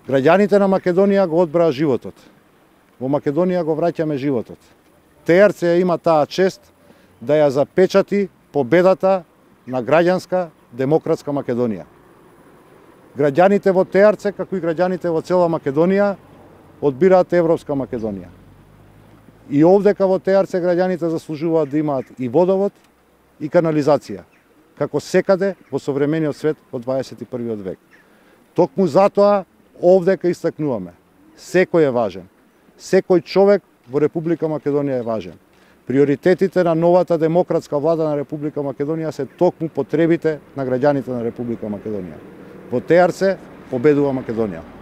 Граѓаните на Македонија го одбраа животот. Во Македонија го враќаме животот. ТРЦ има таа чест да ја запечати победата на граѓанска демократска Македонија. Граѓаните во ТРЦ, како и граѓаните во цела Македонија, одбираат европска Македонија. И овдека во ТРЦ граѓаните заслужуваат да имаат и водовод и канализација, како секаде во современиот свет во 21. век. Токму затоа овдека истакнуваме, секој е важен. Секој човек во Република Македонија е важен. Приоритетите на новата демократска влада на Република Македонија се токму потребите на граѓаните на Република Македонија. Во ТРЦ победува Македонија.